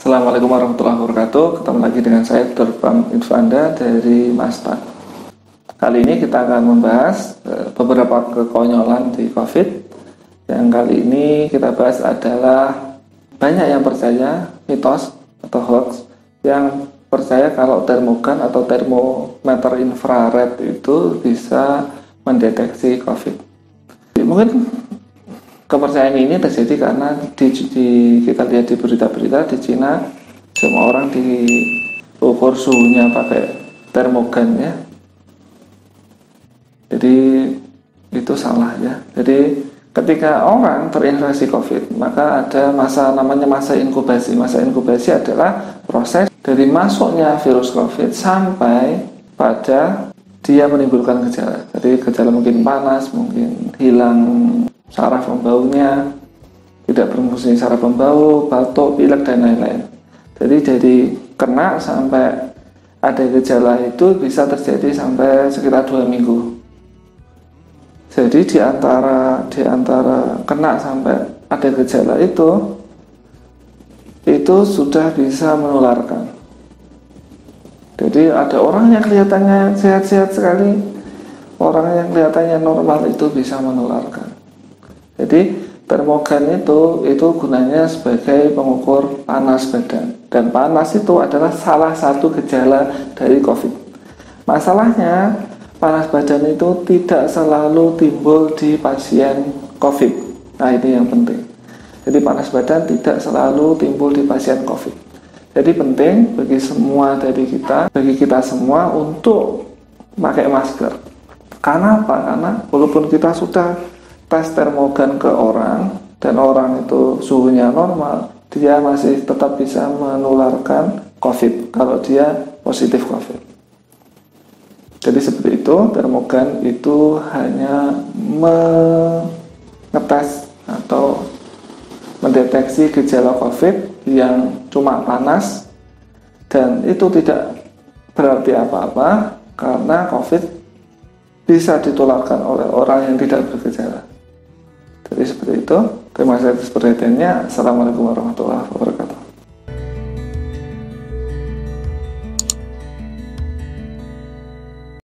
Assalamualaikum warahmatullahi wabarakatuh. Ketemu lagi dengan saya Dr. Pram Infanda dari Mastak. Kali ini kita akan membahas beberapa kekonyolan di COVID. Yang kali ini kita bahas adalah banyak yang percaya mitos atau hoax, yang percaya kalau termogan atau termometer infrared itu bisa mendeteksi COVID. Mungkin kepercayaan ini terjadi karena kita lihat di berita-berita di Cina, semua orang diukur suhunya pakai termogan ya. Jadi itu salah ya. Jadi ketika orang terinfeksi COVID, maka ada namanya masa inkubasi. Masa inkubasi adalah proses dari masuknya virus COVID sampai pada dia menimbulkan gejala. Jadi gejala mungkin panas, mungkin hilang saraf pembaunya, tidak berfungsi saraf pembau, batuk, pilek, dan lain-lain. Jadi dari kena sampai ada gejala itu bisa terjadi sampai sekitar 2 minggu. Jadi di antara kena sampai ada gejala itu sudah bisa menularkan. Jadi ada orang yang kelihatannya sehat-sehat sekali, orang yang kelihatannya normal itu bisa menularkan. Jadi termogan itu gunanya sebagai pengukur panas badan, dan panas itu adalah salah satu gejala dari COVID. Masalahnya panas badan itu tidak selalu timbul di pasien COVID. Nah, ini yang penting. Jadi panas badan tidak selalu timbul di pasien COVID. Jadi penting bagi kita semua untuk pakai masker. Karena apa? Karena walaupun kita sudah tes termogan ke orang dan orang itu suhunya normal, dia masih tetap bisa menularkan COVID kalau dia positif COVID. Jadi seperti itu, termogan itu hanya mengetes atau mendeteksi gejala COVID yang cuma panas, dan itu tidak berarti apa-apa karena COVID bisa ditularkan oleh orang yang tidak bergejala. Jadi seperti itu. Terima kasih atas perhatiannya. Assalamualaikum warahmatullahi wabarakatuh.